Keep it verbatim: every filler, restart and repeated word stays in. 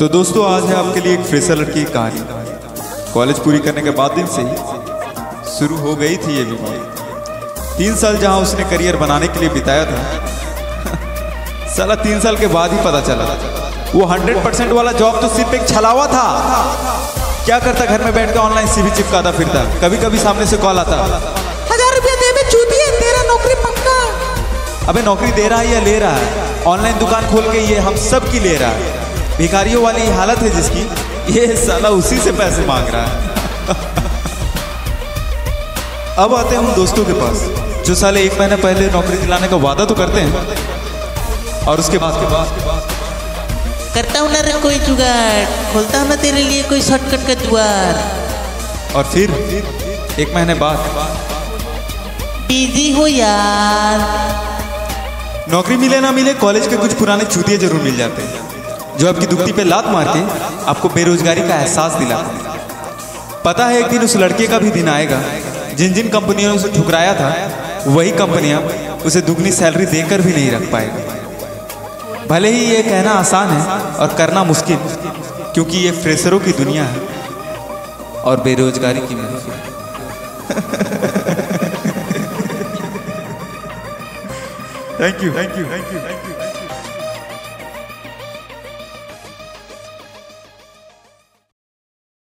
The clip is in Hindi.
तो दोस्तों आज है आपके लिए एक फ्रेशर लड़की की कहानी। कॉलेज पूरी करने के बाद दिन से ही शुरू हो गई थी ये भी बात। तीन साल जहां उसने करियर बनाने के लिए बिताया था साला तीन साल के बाद ही पता चला वो हंड्रेड परसेंट वाला जॉब तो सिर्फ एक छलावा था। क्या करता, घर में बैठ के ऑनलाइन सीवी चिपकाता फिरता, कभी कभी सामने से कॉल आता, हजार रुपया दे में चूती है, तेरा नौकरी पक्का। अबे नौकरी दे रहा है या ले रहा है? ऑनलाइन दुकान खोल के ये हम सब की ले रहा है। भिखारियों वाली हालत है जिसकी, ये साला उसी से पैसे मांग रहा है। अब आते हैं हम दोस्तों के पास जो साले एक महीने पहले नौकरी दिलाने का वादा तो करते हैं और उसके बाद के बाद करता हूँ ना रे कोई जुगाड़, खोलता हूँ ना तेरे लिए कोई शॉर्टकट का द्वार, और फिर एक महीने बाद बिजी हो यार। नौकरी मिले ना मिले कॉलेज के कुछ पुराने चूतिए जरूर मिल जाते हैं जो आपकी दुखती पे लात मार के आपको बेरोजगारी का एहसास दिलाते हैं। पता है एक दिन उस लड़के का भी दिन आएगा जिन जिन कंपनियों ने उसे ठुकराया था वही कंपनियां उसे दुगनी सैलरी देकर भी नहीं रख पाएगी। भले ही ये कहना आसान है और करना मुश्किल, क्योंकि ये फ्रेशरों की दुनिया है और बेरोजगारी की महफिल। Thank you thank you thank you thank you